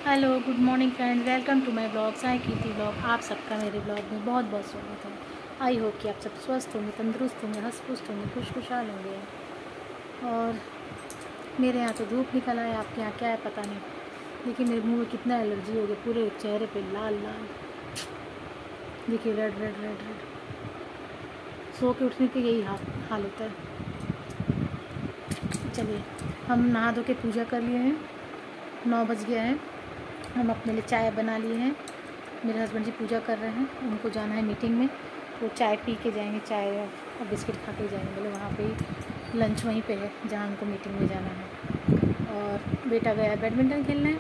Hello, good morning friend, welcome to my blog Sai Keerthi blog. आप सबका मेरे ब्लॉग में बहुत बहुत स्वागत है। आई होप कि आप सब स्वस्थ होंगे, तंदुरुस्त होंगे, हंस पुस्त होंगे, खुशहाल होंगे। और मेरे यहाँ तो धूप निकला है, आपके यहाँ क्या है पता नहीं। देखिए मेरे मुंह में कितना एलर्जी हो गया, पूरे चेहरे पे लाल लाल, देखिए रेड रेड रेड रेड। सो के उठने के यही हाल होता है। चलिए, हम नहा धो के पूजा कर लिए हैं, 9 बज गया है। हम अपने लिए चाय बना लिए हैं। मेरे हस्बैंड जी पूजा कर रहे हैं, उनको जाना है मीटिंग में, वो चाय पी के जाएंगे, चाय और बिस्किट खा के जाएंगे। बोले वहाँ पे ही लंच वहीं पे है जहाँ उनको मीटिंग में जाना है। और बेटा गया है बैडमिंटन खेलने,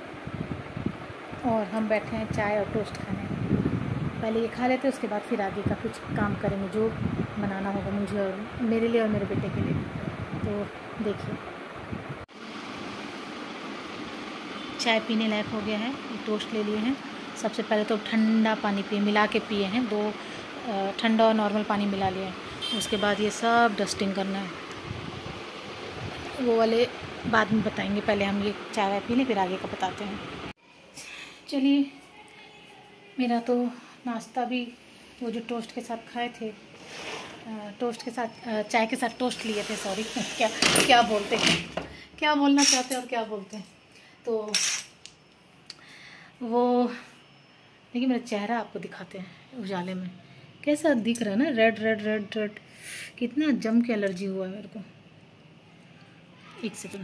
और हम बैठे हैं चाय और टोस्ट खाने। पहले ये खा लेते, उसके बाद फिर आगे का कुछ काम करेंगे जो बनाना होगा मुझे और मेरे लिए और मेरे बेटे के लिए। तो देखिए, चाय पीने लायक हो गया है। टोस्ट ले लिए हैं। सबसे पहले तो ठंडा पानी पिए, मिला के पिए हैं, 2 ठंडा और नॉर्मल पानी मिला लिया है। उसके बाद ये सब डस्टिंग करना है, वो वाले बाद में बताएंगे। पहले हम ये चाय वाय पी लें, फिर आगे का बताते हैं। चलिए, मेरा तो नाश्ता भी वो जो टोस्ट के साथ खाए थे, टोस्ट के साथ चाय के साथ टोस्ट लिए थे, सॉरी क्या बोलते हैं, क्या बोलना चाहते हैं और क्या बोलते हैं। तो वो देखिए, मेरा चेहरा आपको दिखाते हैं उजाले में कैसा दिख रहा है ना, रेड रेड रेड रेड। कितना जम के एलर्जी हुआ है मेरे को। एक सेकेंड,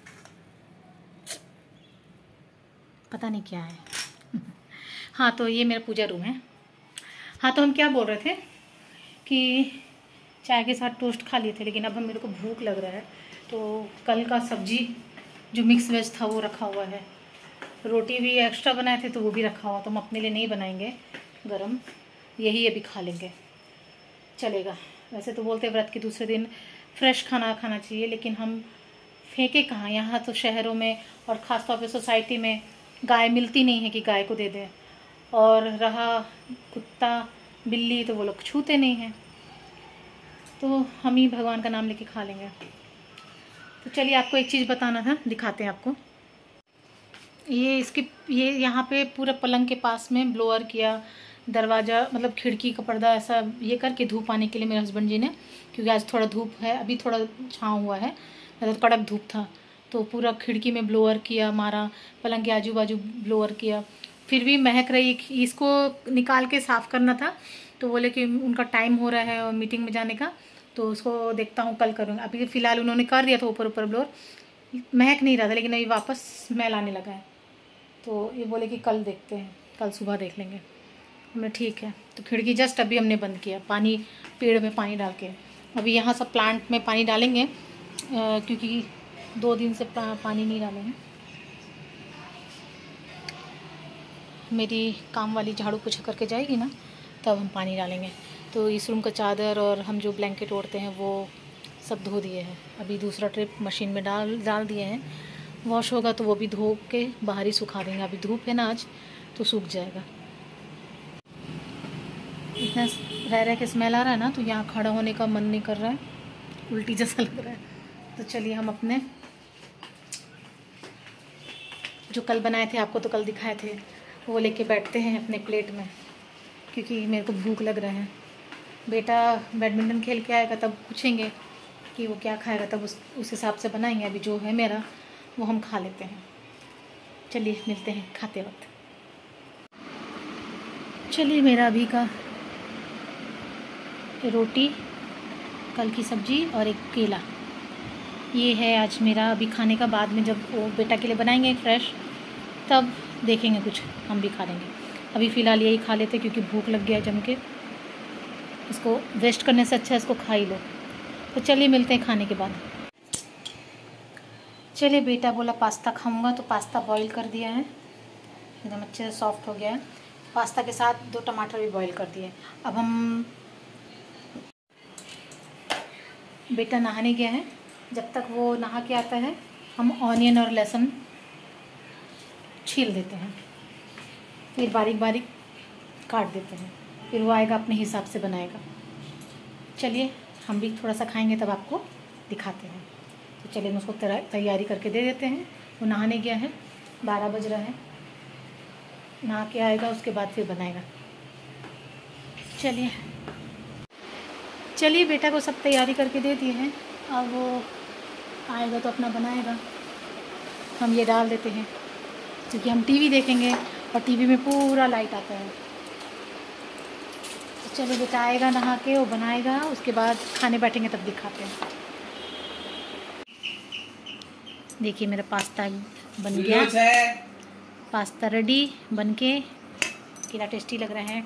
पता नहीं क्या है। हाँ, तो ये मेरा पूजा रूम है। हाँ, तो हम क्या बोल रहे थे कि चाय के साथ टोस्ट खा लिए थे, लेकिन अब हम मेरे को भूख लग रहा है। तो कल का सब्जी जो मिक्स वेज था वो रखा हुआ है, रोटी भी एक्स्ट्रा बनाए थे तो वो भी रखा हुआ, तो हम अपने लिए नहीं बनाएंगे गरम, यही अभी खा लेंगे, चलेगा। वैसे तो बोलते व्रत के दूसरे दिन फ्रेश खाना खाना चाहिए, लेकिन हम फेंके कहाँ। यहाँ तो शहरों में और ख़ासतौर पे सोसाइटी में गाय मिलती नहीं है कि गाय को दे दें, और रहा कुत्ता बिल्ली तो वो लोग छूते नहीं हैं, तो हम ही भगवान का नाम लेके खा लेंगे। तो चलिए, आपको एक चीज़ बताना था, दिखाते हैं आपको। ये यहाँ पे पूरा पलंग के पास में ब्लोअर किया, दरवाज़ा मतलब खिड़की का पर्दा ऐसा ये करके धूप आने के लिए मेरे हस्बैंड जी ने, क्योंकि आज थोड़ा धूप है, अभी थोड़ा छाँव हुआ है, मतलब कड़क धूप था, तो पूरा खिड़की में ब्लोअर किया, मारा, पलंग के आजू बाजू ब्लोअर किया। फिर भी महक रही, इसको निकाल के साफ़ करना था, तो बोले कि उनका टाइम हो रहा है और मीटिंग में जाने का, तो उसको देखता हूँ कल करूँगा। अभी फ़िलहाल उन्होंने कर दिया था ऊपर ब्लोअर, महक नहीं रहा था, लेकिन अभी वापस स्मेल आने लगा है, तो ये बोले कि कल देखते हैं, कल सुबह देख लेंगे। हमने ठीक है। तो खिड़की जस्ट अभी हमने बंद किया, पानी पेड़ में पानी डाल के। अभी यहाँ सब प्लांट में पानी डालेंगे, क्योंकि 2 दिन से पानी नहीं डाले हैं। मेरी काम वाली झाड़ू पोछा करके जाएगी ना, तब हम पानी डालेंगे। तो इस रूम का चादर और हम जो ब्लैंकेट ओढ़ते हैं वो सब धो दिए हैं, अभी दूसरा ट्रिप मशीन में डाल दिए हैं। वॉश होगा तो वो भी धो के बाहर ही सुखा देंगे। अभी धूप है ना आज, तो सूख जाएगा। इतना रह के स्मेल आ रहा है ना, तो यहाँ खड़ा होने का मन नहीं कर रहा है, उल्टी जैसा लग रहा है। तो चलिए, हम अपने जो कल बनाए थे, आपको तो कल दिखाए थे, वो लेके बैठते हैं अपने प्लेट में, क्योंकि मेरे को भूख लग रहा है। बेटा बैडमिंटन खेल के आएगा तब पूछेंगे कि वो क्या खाएगा, तब उस हिसाब से बनाएंगे। अभी जो है मेरा वो हम खा लेते हैं। चलिए, मिलते हैं खाते वक्त। चलिए, मेरा अभी का रोटी, कल की सब्जी और एक केला, ये है आज मेरा अभी खाने का। बाद में जब वो बेटा के लिए बनाएंगे फ्रेश, तब देखेंगे कुछ हम भी खा लेंगे। अभी फ़िलहाल यही खा लेते, क्योंकि भूख लग गया जम के। इसको वेस्ट करने से अच्छा इसको खा ही लो। तो चलिए, मिलते हैं खाने के बाद। चलिए, बेटा बोला पास्ता खाऊंगा, तो पास्ता बॉईल कर दिया है, एकदम अच्छे से सॉफ्ट हो गया है। पास्ता के साथ 2 टमाटर भी बॉईल कर दिए। अब हम, बेटा नहाने गया है, जब तक वो नहा के आता है हम ऑनियन और लहसुन छील देते हैं, फिर बारीक बारीक काट देते हैं, फिर वो आएगा अपने हिसाब से बनाएगा। चलिए, हम भी थोड़ा सा खाएंगे तब आपको दिखाते हैं। तो चलिए, हम उसको तैयारी करके दे देते हैं। वो नहाने गया है, 12 बज रहा है। नहा के आएगा, उसके बाद फिर बनाएगा। चलिए चलिए, बेटा को सब तैयारी करके दे दिए हैं। अब वो आएगा तो अपना बनाएगा। हम ये डाल देते हैं क्योंकि हम टीवी देखेंगे और टीवी में पूरा लाइट आता है। तो चलो बेटा आएगा, नहा के वो बनाएगा, उसके बाद खाने बैठेंगे तब दिखाते हैं। देखिए मेरा पास्ता बन गया, पास्ता रेडी बन के, कितना टेस्टी लग रहा है।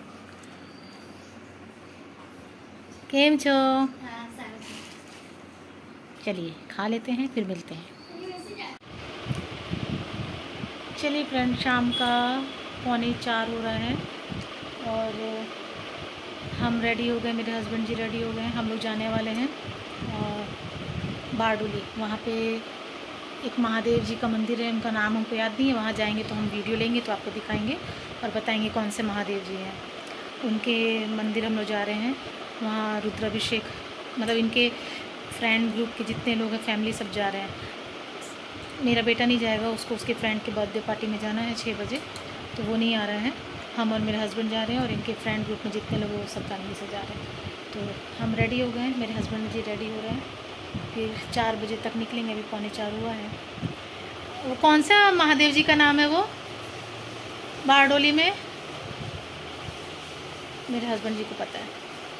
केम छो? चलिए खा लेते हैं, फिर मिलते हैं। चलिए फ्रेंड, शाम का 3:45 हो रहा है और हम रेडी हो गए, मेरे हस्बैंड जी रेडी हो गए। हम लोग जाने वाले हैं और बारडोली, वहाँ पे एक महादेव जी का मंदिर है, उनका नाम हमको याद नहीं है। वहाँ जाएंगे तो हम वीडियो लेंगे तो आपको दिखाएंगे और बताएंगे कौन से महादेव जी हैं। उनके मंदिर हम लोग जा रहे हैं। वहाँ रुद्राभिषेक, मतलब इनके फ्रेंड ग्रुप के जितने लोग हैं, फैमिली सब जा रहे हैं। मेरा बेटा नहीं जाएगा, उसको उसके फ्रेंड के बर्थडे पार्टी में जाना है 6 बजे, तो वो नहीं आ रहे हैं। हम और मेरे हस्बैंड जा रहे हैं और इनके फ्रेंड ग्रुप में जितने लोग वो सब फैमिली से जा रहे हैं। तो हम रेडी हो गए हैं, मेरे हस्बैंड जी रेडी हो रहे हैं। फिर 4 बजे तक निकलेंगे, अभी 3:45 हुआ है। वो कौन सा महादेव जी का नाम है वो बारडोली में? मेरे हस्बैंड जी को पता है।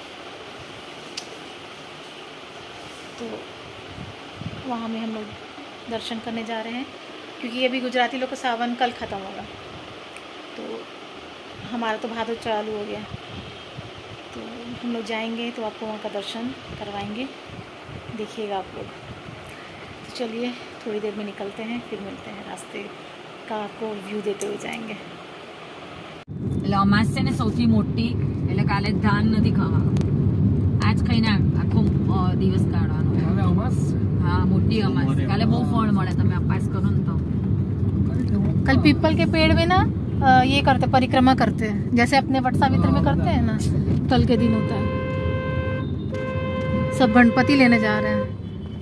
तो वहाँ में हम लोग दर्शन करने जा रहे हैं क्योंकि अभी गुजराती लोग का सावन कल ख़त्म होगा, तो हमारा तो भादो चालू हो गया। तो हम लोग जाएंगे तो आपको वहाँ का दर्शन करवाएंगे, देखिएगा आप लोग। तो चलिए थोड़ी देर में निकलते हैं, फिर मिलते हैं। रास्ते का आपको व्यू देते हुए जाएंगे। અમાસ છે ને સૌથી મોટી, એટલે કાલે ધાન નથી ખાવાનું, આજ ખાઈને આખો દિવસ કાઢવાનો। हाँ मोटी अमास, काले बहुत फल મળે, તમે અપાસ કરો ને तो। कल पीपल के पेड़ में ना ये करते, परिक्रमा करते हैं, जैसे अपने वट सावित्री में करते हैं ना, कल के दिन होता है। सब गणपति लेने जा रहे हैं।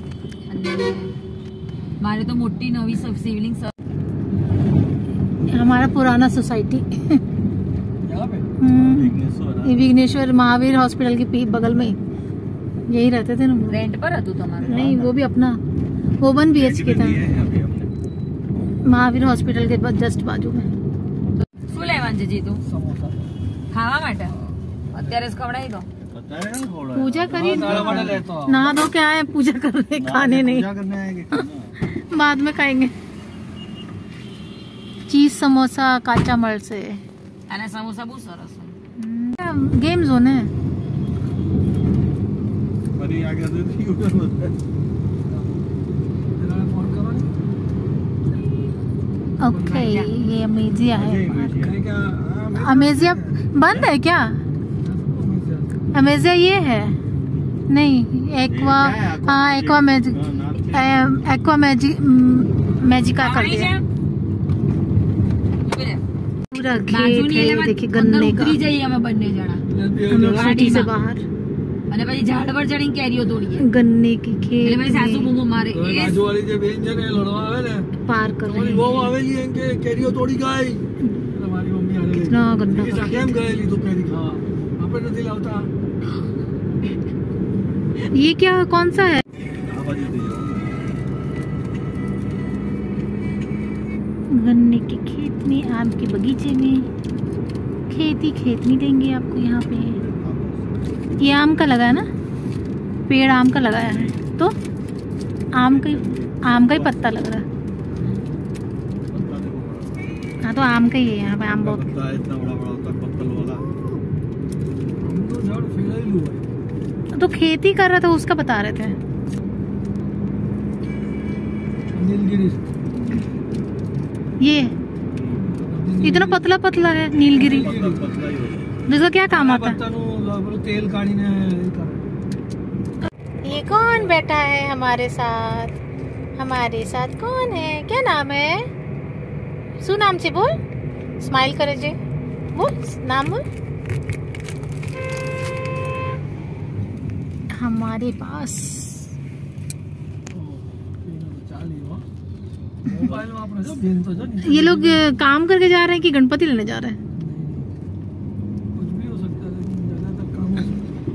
मारे तो मोटी नवी सब शिवलिंग सब, हमारा पुराना सोसाइटी विघ्नेश्वर महावीर हॉस्पिटल के बगल में यही रहते थे ना। रेंट पर હતું તમારું? नहीं, वो भी अपना, वो 1 BHK था, महावीर हॉस्पिटल के जस्ट बाजू में। શું લેવાનું છે જીતુ? સમોસા ખાવા માટે? અત્યારે જ ખવડાવી દો। पूजा करी, नहा धो के आए, पूजा करने, खाने नहीं, बाद में खाएंगे। चीज समोसा काचा मल से, અને સમોસા બહુ સરસ છે। गेम जोन है। ओके, ये अमेजिया है। अमेजिया बंद है क्या? अमेजिया ये है नहीं, एक्वा, हाँ एक्वा मैजिक, एक्वा मैजिका कर दिया पूरा। खेत देखिए गन्ने का, जाइए અમે બંને જણા हम लोग सिटी से बाहर, અને પછી ઝાડ પર ચડીને કેરીઓ તોડીએ। गन्ने की खेत એટલે મારી સાસુ બૂમો મારે, એ બાજુવાળી જે બેન છે ને લડવા આવે ને, पार कर रहे બહુ हैं। આવેલી એમ કે કેરીઓ તોડી ગઈ, મારી મમ્મી આને कितना गन्ना લઈ का કેમ ગયેલી તું કેરી ખાવા, આપણે નથી લાવતા। ये क्या, कौन सा है? આ બાજુ થઈ જાઓ। गन्ने के खेत में, आम के बगीचे में, खेती खेत नहीं देंगे आपको यहाँ पे। ये आम का लगा है ना, पेड़ आम का लगाया है, तो आम का ही पत्ता लग रहा है। हाँ तो आम का ही है, यहाँ पे आम बहुत। पत्ता इतना बड़ा बड़ा होता है पत्तल वाला, हम तो झाड़ फैलाइलू है। तो खेती कर रहा था, उसका बता रहे थे। नीलगिरी ये इतना पतला पतला है नीलगिरी, पतला ही होता जिसका क्या काम आता है? तेल काढ़ीने ये कौन बैठा है हमारे साथ? हमारे साथ कौन है? क्या नाम है? सु नाम से बोल, स्माइल करे जे, बोल नाम बोल। हमारे पास ये लोग काम करके जा रहे हैं कि गणपति लेने जा रहे हैं? कुछ भी हो सकता है, लेकिन ज्यादातर काम हो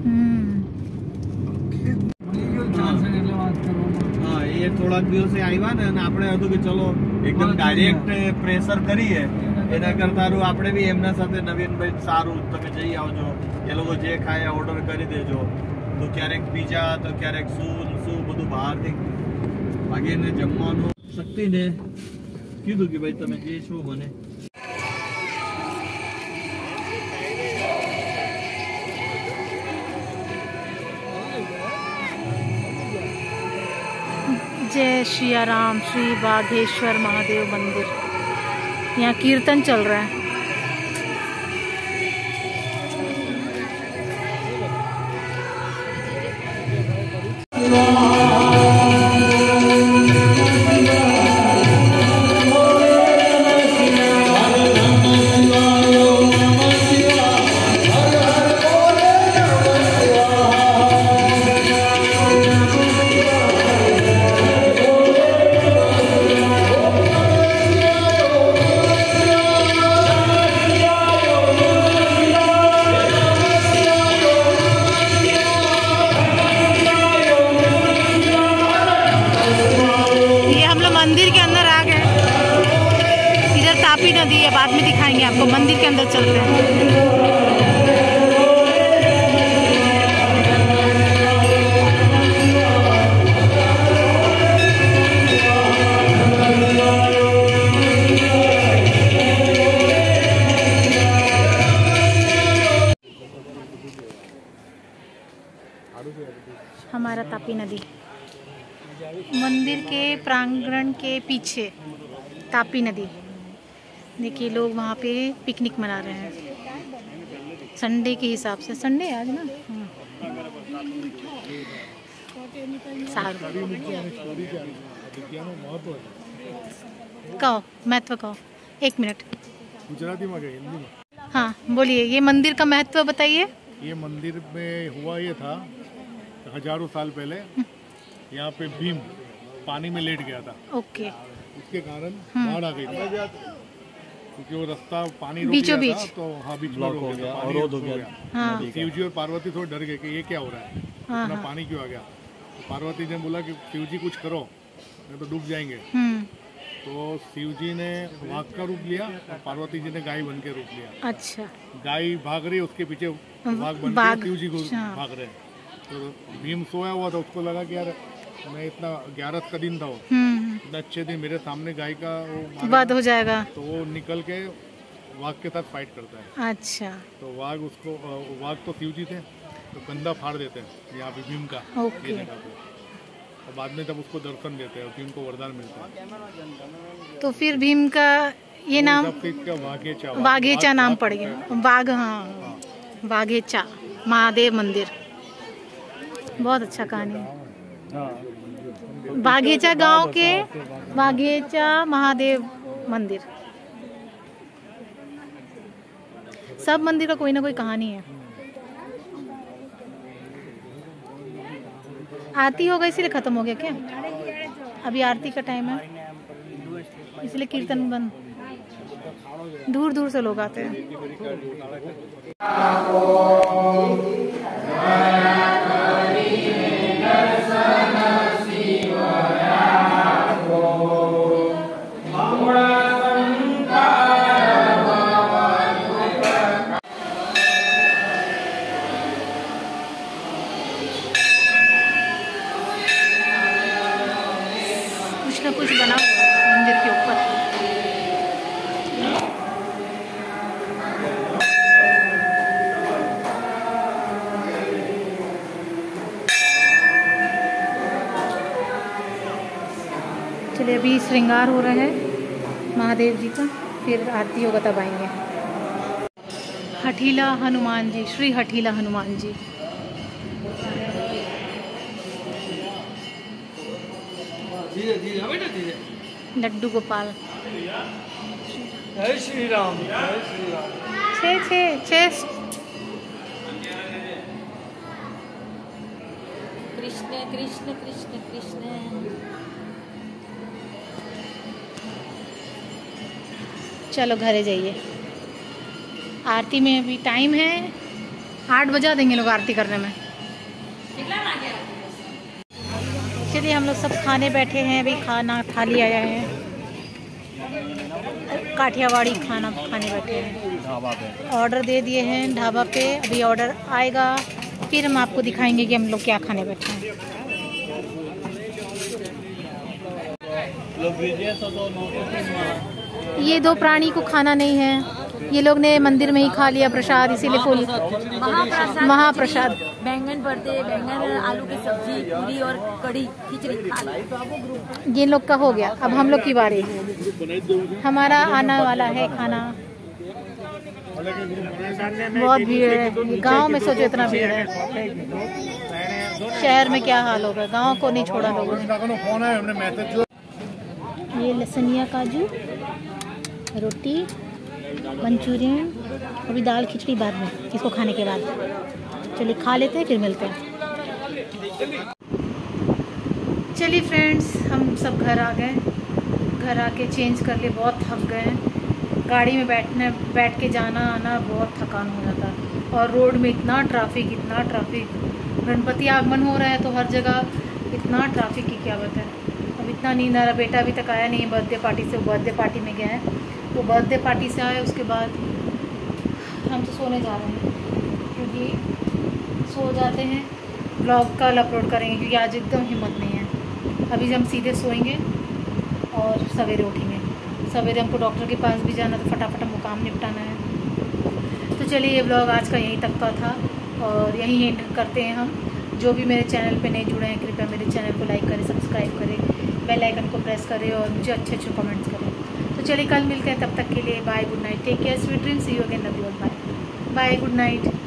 सकता है। हाँ, ये थोड़ा દિવસે આવ્યા ને આપણે હતું કે ચલો એકદમ ડાયરેક્ટ પ્રેશર કરીએ એના કરતા આપણે બી એમના સાથે નવીનભાઈ સારું તમે જઈ આવજો, એ લોકો જે ખાય ઓર્ડર કરી દેજો, તો ક્યારેક પીઝા તો ક્યારેક શું બધું બહારથી બાકી એને જમવાનું શક્તિને કીધું કે ભાઈ તમે જે છો મને जय श्री राम श्री बाघेश्वर महादेव मंदिर। यहाँ कीर्तन चल रहा है। मंदिर के अंदर आ गए। इधर तापी नदी है, बाद में दिखाएंगे आपको। मंदिर के अंदर चलते हैं। हमारा तापी नदी मंदिर के प्रांगण के पीछे तापी नदी। देखिए लोग वहाँ पे पिकनिक मना रहे हैं संडे के हिसाब से। संडे आज ना कहो महत्व कहो, 1 मिनट गुजराती में गए, हिंदी में। हाँ बोलिए, ये मंदिर का महत्व बताइए। ये मंदिर में हुआ ये था, हजारों साल पहले यहाँ पे भीम पानी में लेट गया था। ओके। उसके कारण बाढ़ आ गई थी, क्योंकि वो रास्ता पानी बीचों बीच तो हाँ बीच में हो गया, अवरोध हो गया। हाँ। शिव जी और पार्वती थोड़े डर गए कि ये क्या हो रहा है, इतना पानी क्यों आ गया। तो पार्वती ने बोला कि शिव जी कुछ करो, नहीं तो डूब जाएंगे। तो शिव जी ने वाघ का रूप लिया और पार्वती जी ने गाय बन के रूप लिया। अच्छा। गाय भाग रही, उसके पीछे वाघ बन के शिव जी को भाग रहे। तो भीम सोया हुआ था, उसको लगा कि यार मैं इतना 11 का दिन था, वो इतना अच्छे दिन मेरे सामने गाय का वो वध हो जाएगा, तो वो निकल के वाघ के साथ फाइट करता है। अच्छा। तो वाघ तो शिव जी थे, तो कंधा फाड़ देते हैं यहाँ पे भीम का। ओके। और बाद में तब उसको दर्शन देते हैं और भीम को वरदान मिलता है। तो फिर भीम का ये नाम वाघेचा नाम पड़ गया। बाघ, हाँ वाघेचा महादेव मंदिर। बहुत अच्छा कहानी है। बाघेचा गांव के बाघेचा महादेव मंदिर। सब मंदिर का कोई ना कोई कहानी है। आरती होगा इसलिए खत्म हो गया क्या? अभी आरती का टाइम है इसलिए कीर्तन बंद। दूर दूर से लोग आते हैं। कुछ ना कुछ बना मंदिर के ऊपर। चलिए अभी श्रृंगार हो रहा है महादेव जी का, फिर आरती होगा तब आएंगे। हठीला हनुमान जी, श्री हठीला हनुमान जी। लड्डू गोपाल। जय श्री राम, जय श्री राम। छे कृष्ण कृष्ण कृष्ण कृष्ण। चलो घरे जाइए। आरती में अभी टाइम है, 8 बजा देंगे लोग आरती करने में। चलिए हम लोग सब खाने बैठे हैं, अभी खाना थाली आया है, काठियावाड़ी खाना खाने बैठे हैं। ऑर्डर दे दिए हैं ढाबा पे, अभी ऑर्डर आएगा फिर हम आपको दिखाएंगे कि हम लोग क्या खाने बैठे हैं। ये 2 प्राणी को खाना नहीं है, ये लोग ने मंदिर में ही खा लिया प्रसाद, इसीलिए फुल महाप्रसाद। बैंगन भरते, बैंगन आलू की सब्जी, पूरी और कढ़ी खिचड़ी खा ली। ये लोग का हो गया, अब हम लोग की बारी, हमारा आना वाला है खाना। बहुत भीड़ है गांव में, सोचो इतना भीड़ है। शहर में क्या हाल होगा, गांव को नहीं छोड़ा लोगों ने। ये लसनिया काजू, रोटी, मंचूरियन, अभी दाल खिचड़ी बाद में, इसको खाने के बाद। चलिए खा लेते हैं फिर मिलते हैं। चलिए फ्रेंड्स, हम सब घर आ गए, घर आके चेंज कर लिए, बहुत थक गए। गाड़ी में बैठ के जाना आना बहुत थकान हो जाता है, और रोड में इतना ट्रैफिक। गणपति आगमन हो रहा है तो हर जगह इतना ट्रैफिक की क्या बात है। अब इतना नींद आ रहा, बेटा अभी तक आया नहीं है बर्थडे पार्टी से, वो बर्थडे पार्टी में गया है, वो बर्थडे पार्टी से आए उसके बाद हम तो सोने जा रहे हैं, क्योंकि सो जाते हैं ब्लॉग कल अपलोड करेंगे, क्योंकि आज एकदम हिम्मत नहीं है। अभी हम सीधे सोएंगे और सवेरे उठेंगे। सवेरे हमको डॉक्टर के पास भी जाना, तो फटाफट हमको काम निपटाना है। तो चलिए ये ब्लॉग आज का यहीं तक का था, और यहीं एंड करते हैं हम। जो भी मेरे चैनल पे नए जुड़े हैं, कृपया मेरे चैनल को लाइक करें, सब्सक्राइब करें, बेल आइकन को प्रेस करें और मुझे अच्छे कमेंट्स करें। तो चलिए कल मिलते हैं, तब तक के लिए bye, good night, take care, sweet dreams, see you again, love you all, bye bye, good night.